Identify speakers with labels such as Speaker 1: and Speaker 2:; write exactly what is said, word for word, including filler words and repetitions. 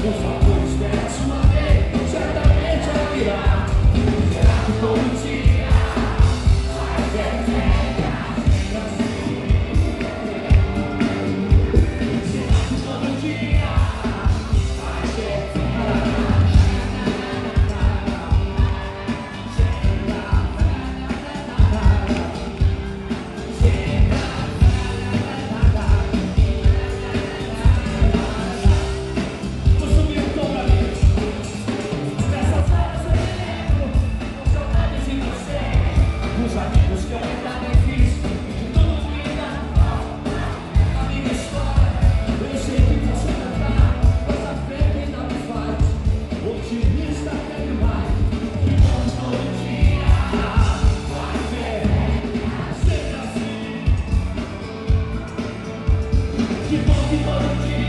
Speaker 1: Por favor, espere a sua vez, certamente ela virá. Será que todo dia vai ter férias? Será que todo dia vai ter férias? Os amigos que aumentaram difícil, de tudo cuida. A minha história, eu sei que você cantar, mas a fé que não me faz. Otimista até demais, que bom todo dia vai ver, sempre assim. Que bom que todo dia.